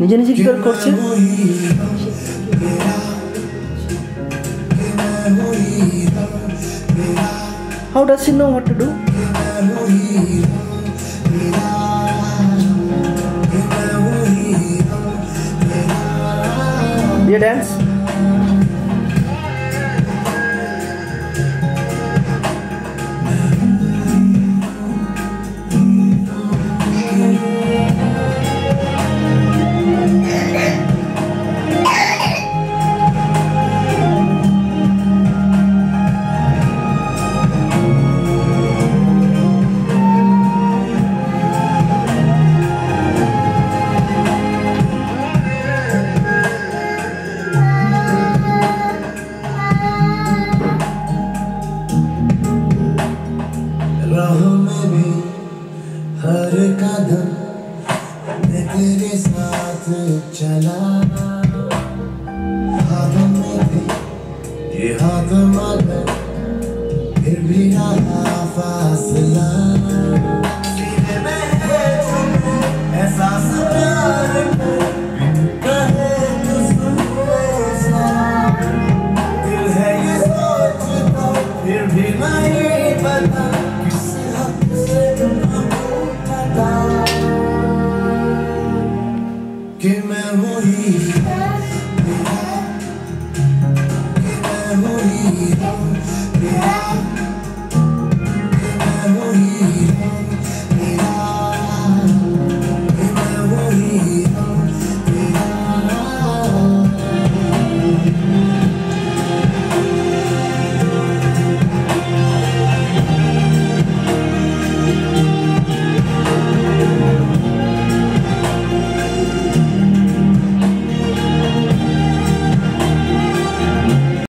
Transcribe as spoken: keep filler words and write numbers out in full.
নিজে নিজে কি করে করছে? How does he know what to do? You dance? राहों में भी हर कदम मैं तेरे साथ चला, हाथों में भी ये हाथ मगर फिर भी रहा